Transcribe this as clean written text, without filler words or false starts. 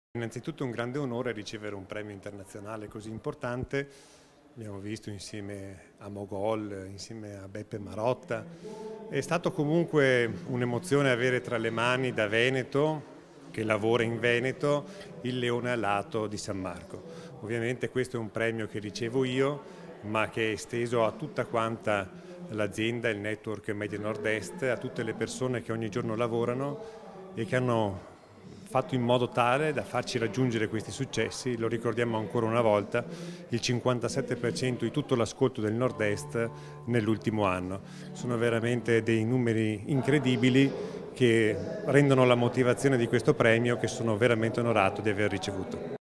Innanzitutto è un grande onore ricevere un premio internazionale così importante. Abbiamo visto insieme a Mogol, insieme a Beppe Marotta. È stato comunque un'emozione avere tra le mani da veneto, che lavora in Veneto, il leone alato di San Marco. Ovviamente questo è un premio che ricevo io, ma che è esteso a tutta quanta l'azienda, il network Media Nord-Est, a tutte le persone che ogni giorno lavorano e che hanno fatto in modo tale da farci raggiungere questi successi. Lo ricordiamo ancora una volta, il 57% di tutto l'ascolto del Nord-Est nell'ultimo anno. Sono veramente dei numeri incredibili che rendono la motivazione di questo premio, che sono veramente onorato di aver ricevuto.